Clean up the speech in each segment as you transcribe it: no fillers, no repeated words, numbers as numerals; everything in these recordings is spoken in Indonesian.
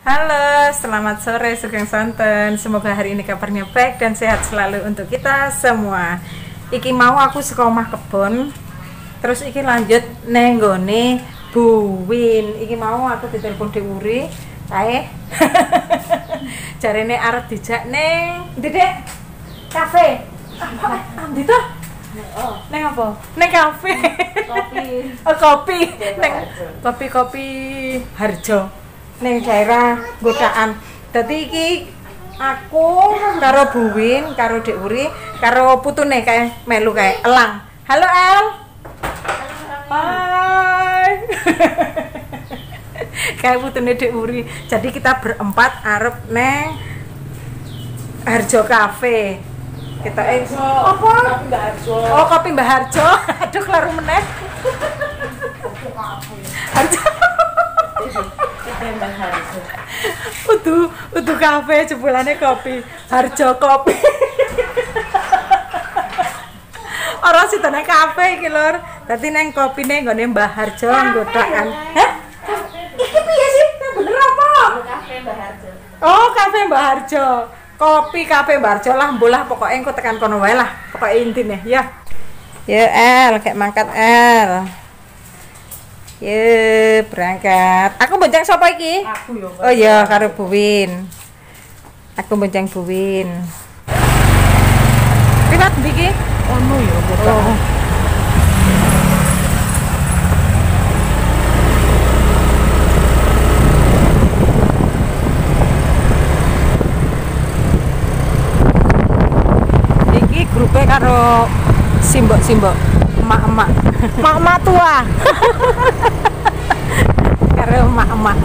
Halo, selamat sore Sugeng Sonten. Semoga hari ini kabarnya baik dan sehat selalu untuk kita semua. Iki mau aku saka omah kebon. Terus iki lanjut neng nggone Buwin. Iki mau aku ditelepon Deuri. Kae. Jarene arep dijak neng ndi, Dek? Kafe. Ndi to? Neng apa? Neng kafe. Kopi. Oh, kopi. Neng kopi Harjo. Neng daerah Godaan. Dadi iki aku karo Buwin, karo Dek Uri, karo putune kae melu kae Elang. Halo El. Hai. Kae putune Dek Uri. Jadi kita berempat arep neng Harjo Cafe. Kita apa? Mbak Harjo. Oh, kopi Mbah Harjo. Aduh, kelaru meneh. Harjo. Mbak Harjo. Udu kafe jebulane kopi Harjo kopi. Ora sitene kafe iki lur. Dadi neng kopine nggone Mbah Harjo nggodaan. Hah? Iki piye sih? Bener apa? Kafe Mbak Harjo. Oh, kafe Mbah Harjo. Kopi kafe Mbah Harjo lah, mbolah pokoke engko tekan kono wae lah. Pokoke intine ya. Ya El, kayak mangkat El. Ye, berangkat. Aku bonceng sapa iki? Aku yo. Oh iya, karo Buwin. Aku bonceng Buwin. Privat iki? Ono yo. Oh. Iki grupe karo simbok-simbok, emak-emak. Mak tua. Karo emak-emak.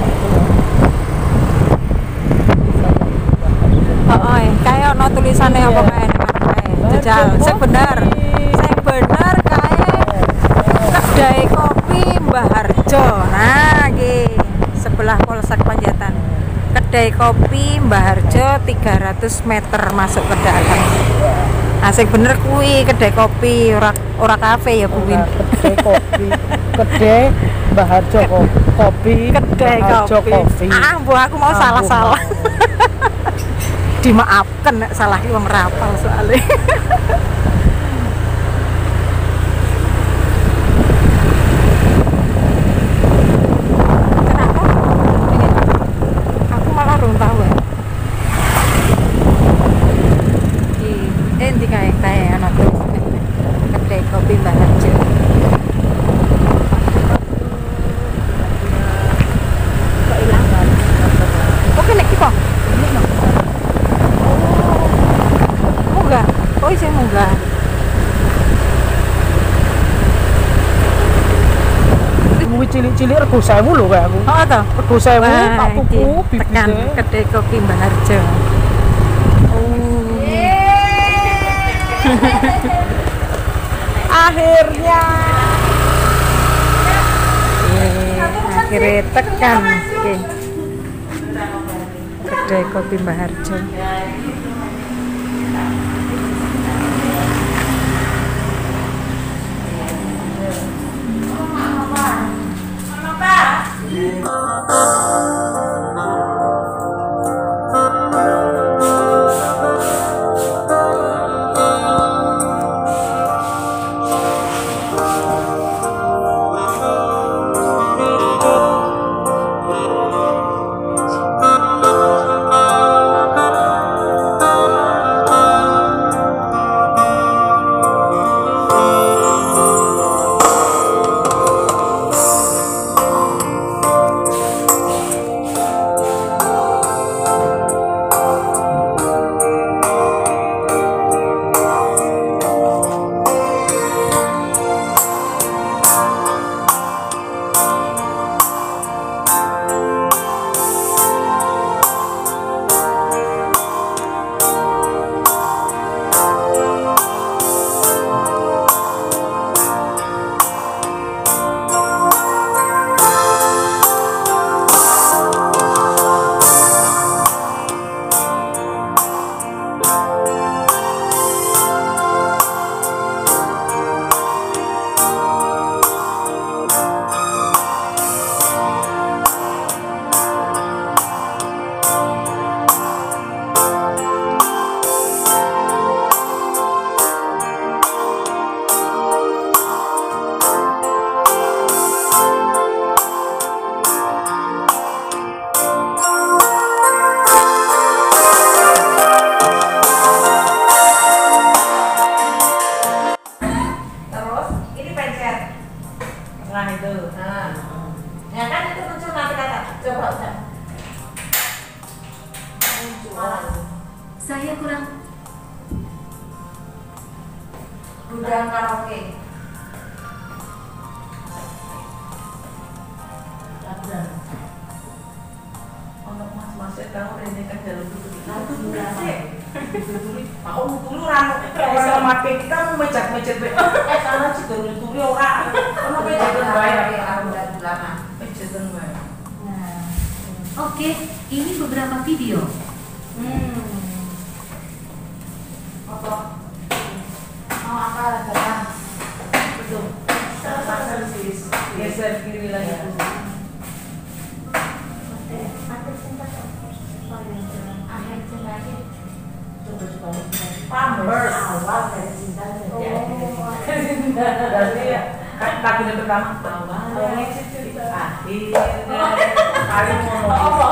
Oh, kae ono tulisane apa kae ning kae. Jajal, sing bener. Sing bener kae kedai kopi Mbah Harjo. Nah, iki sebelah Polsek Panjatan. Kedai kopi Mbah Harjo 300 meter masuk ke dalam. Nah, sing bener kuwi kedai kopi, ora kafe ya, Buwin. Kedai kopi. Kedai Mbak Harjo kopi. Kedai Mbah Harjo kopi. Ah, mbok aku mau salah-salah. Dimaafkan nek salah iki wong rapal soalnya. Kenapa? Aku malah rung tahu ya. Di kae ana tulis kedai kopi Mbah Harjo. Kok ilang? Oke nek iki kok. Munggah. Oh, isih munggah. Kuwi cilik-cilik rego 1000 lho kae aku. Oh, to. Rego 1000 tak tuku tekan kedai kopi Mbah Harjo. Akhirnya. Akhirnya tekan kedai kopi Mbah Harjo. Saya kurang. Gudang karaoke. Untuk mas-masnya kamu rene kan dalam buku aku dulu rano kalau mati kita mau mejat-mejat karena juga turi orang ono mejatan bae lama. mejatan bae. Nah, Oke, ini beberapa video. apa? Mau apa lagi? Betul. Pasal sih geser kiri lagi. Pampers Awal dari cinta berarti ya lagunya pertama awal akhirnya kali mau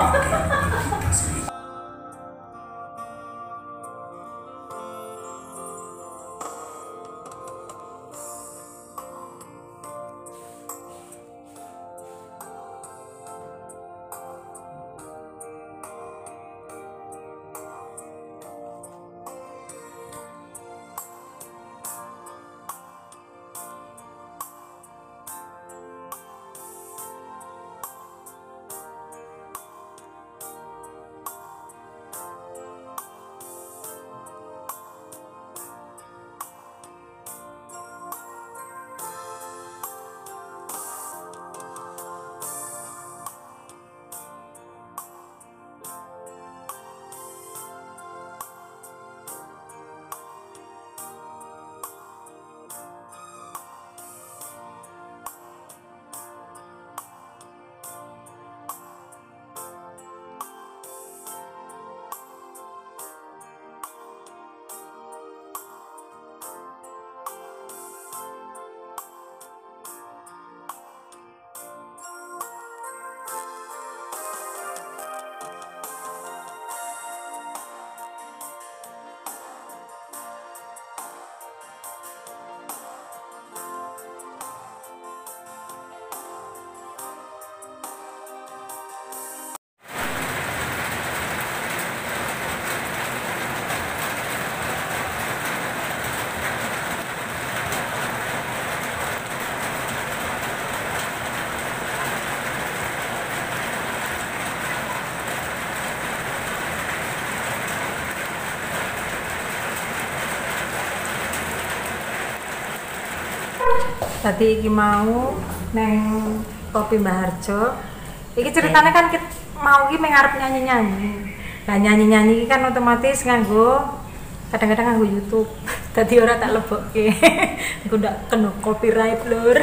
Tadi iki mau neng Kopi Mbah Harjo. Iki ceritanya kan mau iki mengarep nyanyi-nyanyi. Lah nyanyi-nyanyi iki kan otomatis nganggo kadang-kadang nganggo YouTube. Tadi ora tak lebokke. Engko ndak kena copyright lur.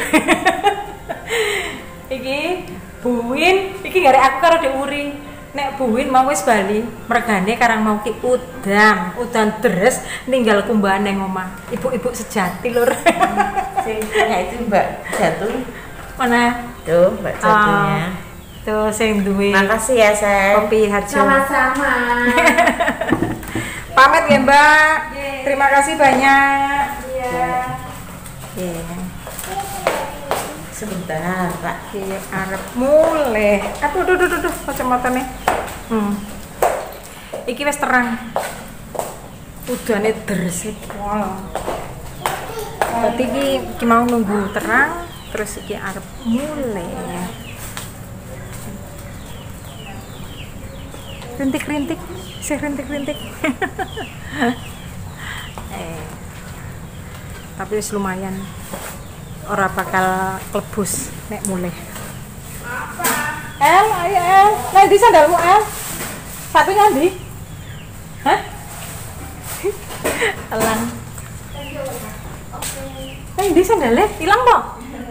Iki Buin, iki garek aku karo Dek Uri. Nek Buin mau wis bali, mergane karang mau ki udan deres ninggal kumbahan nang omah. Ibu-ibu sejati lur. Ya itu Mbak Jatuh. Mana? Tuh Mbak Jatuhnya. Tuh sing duwe Makasih ya sayang. Kopi Harjo. Sama-sama. Pamit ya Mbak. Terima kasih banyak. Iya. Sebentar Pak. Iki arep mulai. Aduh, kacamatane. Iki wis terang. Udane deres pol. Berarti iki mau nunggu terang, terus iki arep mulai. Rintik-rintik, sih rintik-rintik. Tapi wis lumayan. Ora bakal klebus nek mulai. El, ayo El. Nah, di sandalmu El. Satunya ndi? Hah? Elang. Nah, di sandalnya hilang kok.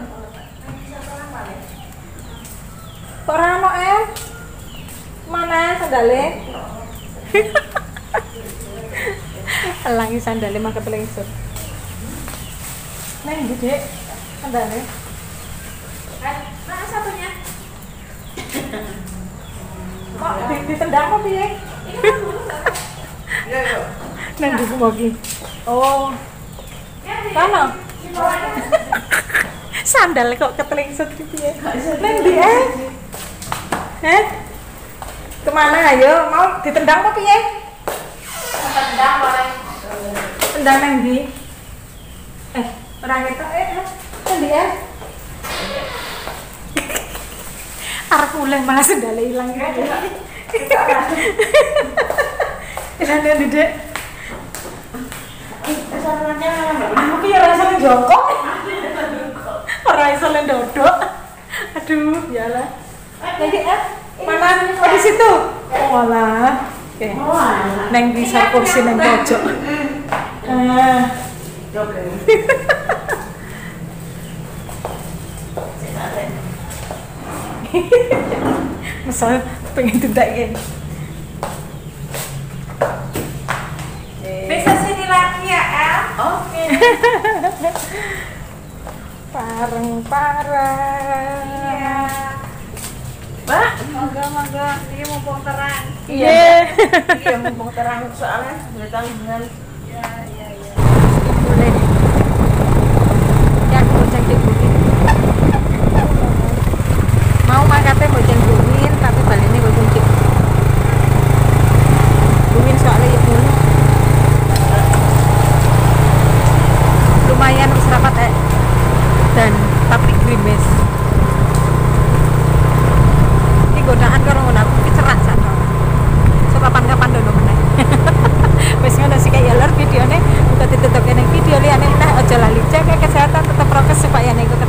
Kok ora ono El? Mana sandalnya? Elangi sandalnya mangke pelengsut. Nah, ndi, Dek? Sandalnya. Mana satunya? Kok ditendang kok piye? Ini kan dulu iya. Nang ndi kumoki? Oh. Kana? Sandal kok ketelingsut piye? Nang ndi Kemana ayo? Mau ditendang kok piye? Tendang nang ndi? Ora ketok endi ya? Arep mulai malah sendale ilang. Ilane ndi, Dek? Aku ya rasane jongkok. Ora iso ndodok. Aduh, yalah. Lagi mana? Oh, di situ. Oh, alah. Oke. Neng bisa kursi neng pojok. Misal pengen tidak gini. Bisa sini lagi ya, El? Oke. Pareng-pareng. Iya. Mbak, moga-moga ini mumpung terang. Iya. Iya, mumpung terang soalnya datang dengan Iya. Boleh. Ya, aku cek di bumi. Mau makate bojeng bumin, tapi baliknya bojeng cik. Bumin soalnya ya dulu. Lumayan wis rapat dan tapi grimes. Ini godaan karo ngono aku kecerak sana. So kapan-kapan dono meneh. Wis ngono sih kayak lur videone uga ditutup ning video liyane meneh aja lali jaga kesehatan tetap prokes supaya nek